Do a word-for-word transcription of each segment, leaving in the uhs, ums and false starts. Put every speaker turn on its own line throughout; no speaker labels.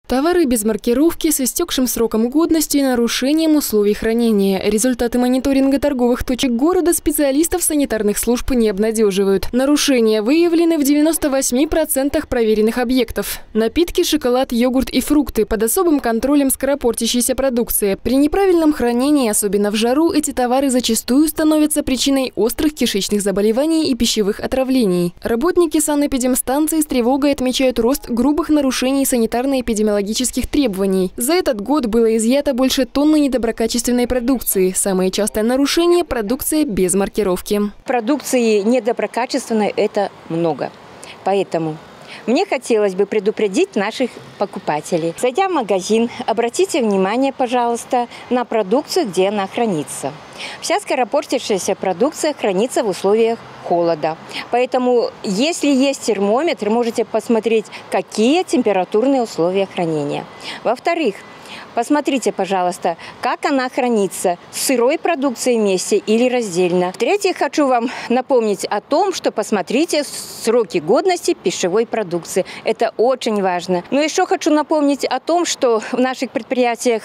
Товары без маркировки с истекшим сроком годности и нарушением условий хранения. Результаты мониторинга торговых точек города специалистов санитарных служб не обнадеживают. Нарушения выявлены в девяноста восьми процентах проверенных объектов. Напитки, шоколад, йогурт и фрукты под особым контролем скоропортящейся продукции. При неправильном хранении, особенно в жару, эти товары зачастую становятся причиной острых кишечных заболеваний и пищевых отравлений. Работники санэпидемстанции с тревогой отмечают рост грубых нарушений санитарно-эпидемиологических требований. За этот год было изъято больше тонны недоброкачественной продукции. Самое частое нарушение – продукция без маркировки.
Продукции недоброкачественной – это много. Поэтому мне хотелось бы предупредить наших покупателей. Зайдя в магазин, обратите внимание, пожалуйста, на продукцию, где она хранится. Вся скоропортившаяся продукция хранится в условиях холода. Поэтому, если есть термометр, можете посмотреть, какие температурные условия хранения. Во-вторых, посмотрите, пожалуйста, как она хранится, с сырой продукцией вместе или раздельно. В-третьих, хочу вам напомнить о том, что посмотрите сроки годности пищевой продукции. Это очень важно. Но еще хочу напомнить о том, что в наших предприятиях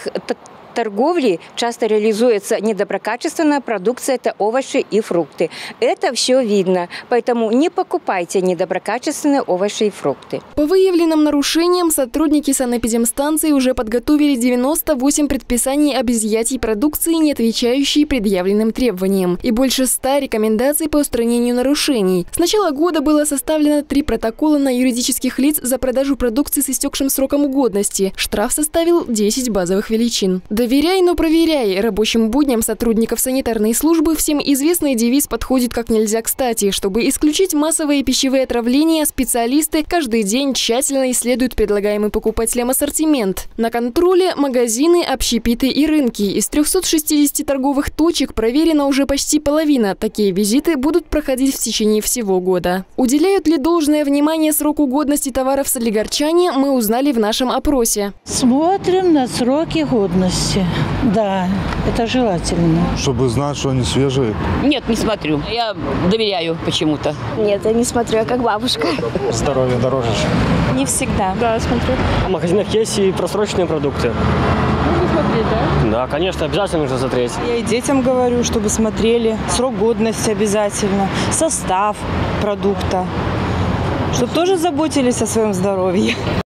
торговли часто реализуется недоброкачественная продукция, это овощи и фрукты. Это все видно, поэтому не покупайте недоброкачественные овощи и фрукты.
По выявленным нарушениям сотрудники санэпидемстанции уже подготовили девяносто восемь предписаний об изъятии продукции, не отвечающей предъявленным требованиям, и больше ста рекомендаций по устранению нарушений. С начала года было составлено три протокола на юридических лиц за продажу продукции с истекшим сроком годности. Штраф составил десять базовых величин. «Доверяй, но проверяй». Рабочим будням сотрудников санитарной службы всем известный девиз подходит как нельзя кстати. Чтобы исключить массовые пищевые отравления, специалисты каждый день тщательно исследуют предлагаемый покупателям ассортимент. На контроле магазины, общепиты и рынки. Из трёхсот шестидесяти торговых точек проверена уже почти половина. Такие визиты будут проходить в течение всего года. Уделяют ли должное внимание сроку годности товаров солигарчане, мы узнали в нашем опросе.
Смотрим на сроки годности. Да, это желательно.
Чтобы знать, что они свежие?
Нет, не смотрю. Я доверяю почему-то.
Нет, я не смотрю, я как бабушка.
Здоровье дороже.
Не всегда. Да, смотрю.
В магазинах есть и просроченные продукты.
Нужно смотреть, да?
Да, конечно, обязательно нужно смотреть.
Я и детям говорю, чтобы смотрели. Срок годности обязательно. Состав продукта. Чтобы тоже заботились о своем здоровье.